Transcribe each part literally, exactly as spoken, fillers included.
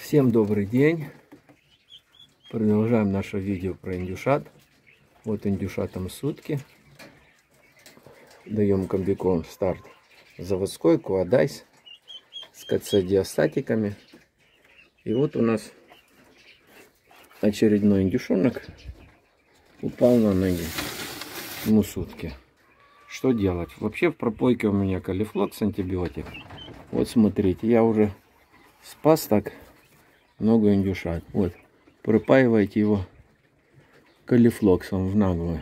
Всем добрый день. Продолжаем наше видео про индюшат. Вот индюшатам сутки. Даем комбикорм старт заводской, Куадайс с КЦ-диастатиками. И вот у нас очередной индюшонок упал на ноги. Ему сутки. Что делать? Вообще в пропойке у меня Калифлокс антибиотик. Вот смотрите, я уже спас так много индюшат. Вот, пропаивайте его Калифлоксом в наглую.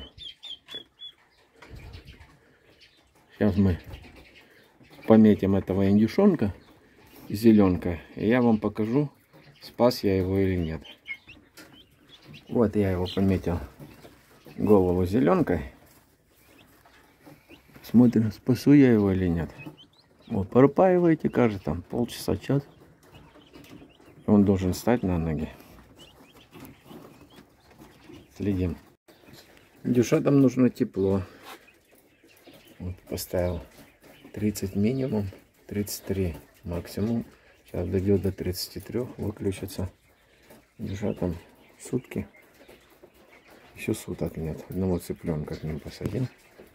Сейчас мы пометим этого индюшонка зеленка, и я вам покажу, спас я его или нет. Вот я его пометил, голову зеленкой. Смотрим, спасу я его или нет. Вот, пропаивайте каждый там полчаса, час. Он должен встать на ноги. Следим. Индюшатам нужно тепло. Вот, поставил тридцать минимум, тридцать три максимум. Сейчас дойдет до тридцати трёх, выключится. Индюшатам сутки. Еще суток нет. Одного цыпленка к ним посадил.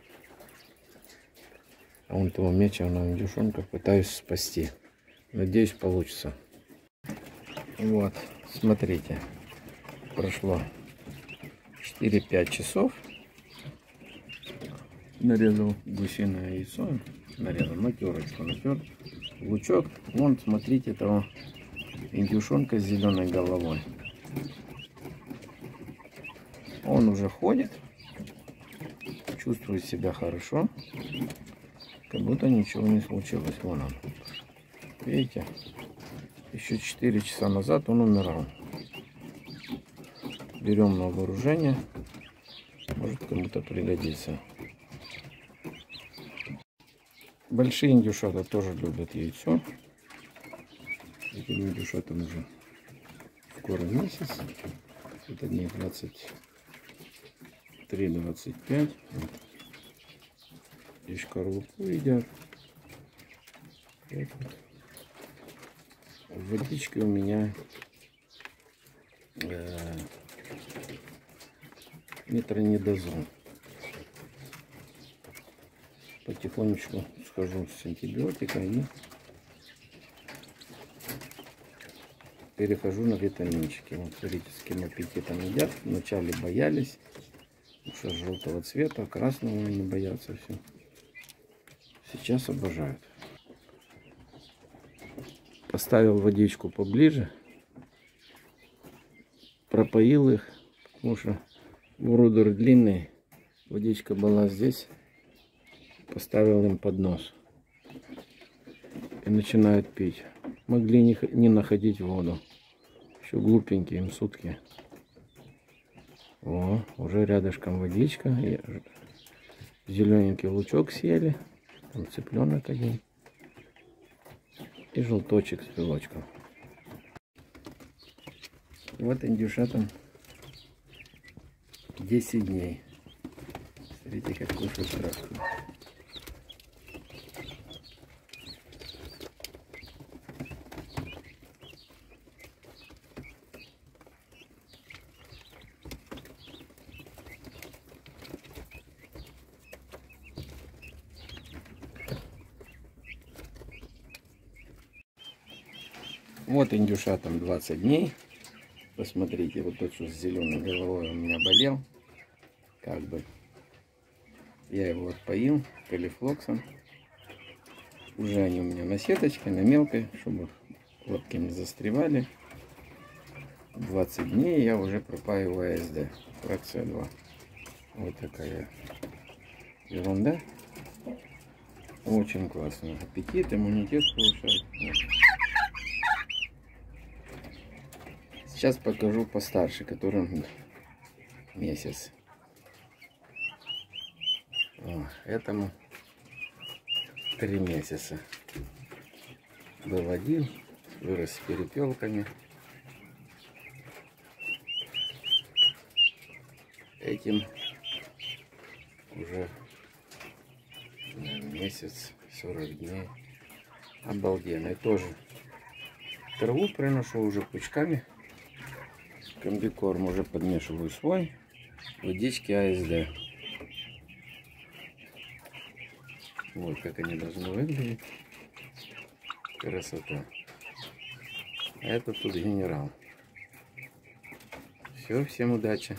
А вон того меченого индюшонка пытаюсь спасти. Надеюсь, получится. Вот, смотрите. Прошло четыре-пять часов. Нарезал гусиное яйцо. Нарезал на терочку, натер. Лучок. Вон, смотрите, того индюшонка с зеленой головой. Он уже ходит. Чувствует себя хорошо. Как будто ничего не случилось. Вон он. Видите? Еще четыре часа назад он умирал. Берем на вооружение. Может, кому-то пригодится. Большие индюшата тоже любят яйцо. Этим индюшатам уже скоро месяц. Это дней двадцать три — двадцать пять. Вот. Здесь шкарлупу едят. Вот. В водичке у меня э, метронидозол. Потихонечку схожу с антибиотика и перехожу на витаминчики. Вот смотрите, с каким аппетитом едят. Вначале боялись, что желтого цвета, красного не боятся, все. Сейчас обожают. Поставил водичку поближе, пропоил их, потому что брудер длинный, водичка была здесь, поставил им под нос и начинают пить. Могли не, не находить воду, еще глупенькие им сутки. О, уже рядышком водичка, и зелененький лучок съели, там цыпленок один. И желточек с белочком. Вот индюшатам десять дней. Смотрите, как кушают травку. Вот индюшатам двадцать дней. Посмотрите, вот тот, что с зеленой головой у меня болел. Как бы я его отпоил Калифлоксом. Уже они у меня на сеточке, на мелкой, чтобы лапки не застревали. двадцать дней я уже пропаиваю АСД. Фракция два. Вот такая ерунда. Очень классно. Аппетит, иммунитет повышает. Сейчас покажу постарше, которым месяц. О, этому три месяца. Был один, вырос с перепелками. Этим уже месяц, сорок дней. Обалденный тоже. Траву приношу уже пучками. Комбикорм уже подмешиваю свой. Водички АСД. Вот как они должны выглядеть. Красота. А это тут генерал. Все, всем удачи.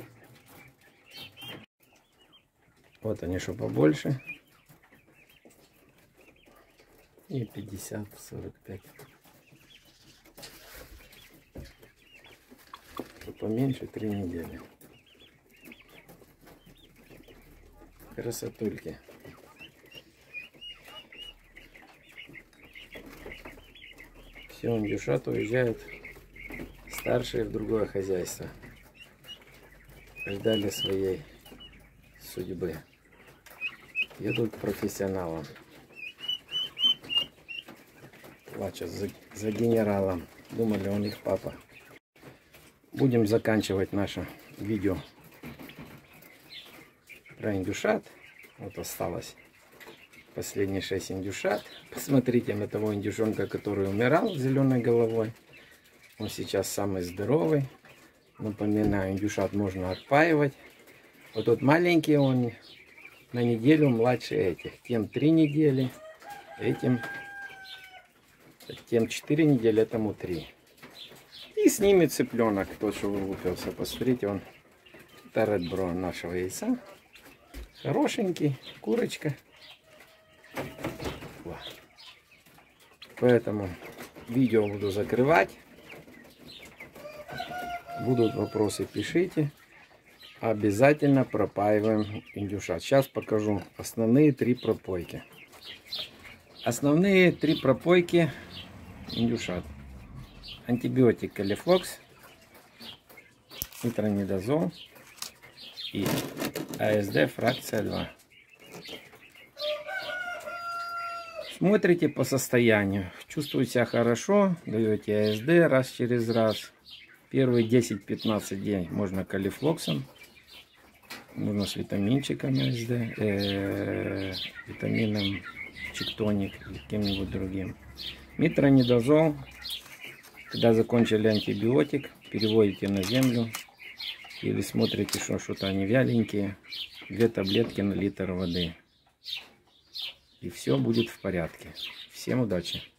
Вот они, что побольше. И пятьдесят сорок пять. Что поменьше, три недели. Красотульки. Все, индюшат уезжают старшие в другое хозяйство. Ждали своей судьбы. Едут к профессионалам. Плачут за, за генералом. Думали, он их папа. Будем заканчивать наше видео про индюшат. Вот осталось последние шесть индюшат. Посмотрите на того индюшонка, который умирал с зеленой головой. Он сейчас самый здоровый. Напоминаю, индюшат можно отпаивать. Вот тот маленький, он на неделю младше этих. Тем три недели, этим тем четыре недели, этому три. И с ними цыпленок, тот, что вылупился. Посмотрите, он это редбро нашего яйца. Хорошенький, курочка. Поэтому видео буду закрывать. Будут вопросы, пишите. Обязательно пропаиваем индюшат. Сейчас покажу основные три пропойки. Основные три пропойки индюшат. Антибиотик Калифлокс, метронидазол и АСД фракция два. Смотрите по состоянию. Чувствуете себя хорошо, даете АСД раз через раз. Первые десять-пятнадцать дней можно калифлоксом, можно с витаминчиком АСД, э, витамином чиктоник или кем-нибудь другим. Метронидазол, когда закончили антибиотик, переводите на землю или смотрите, что что-то они вяленькие, две таблетки на литр воды. И все будет в порядке. Всем удачи!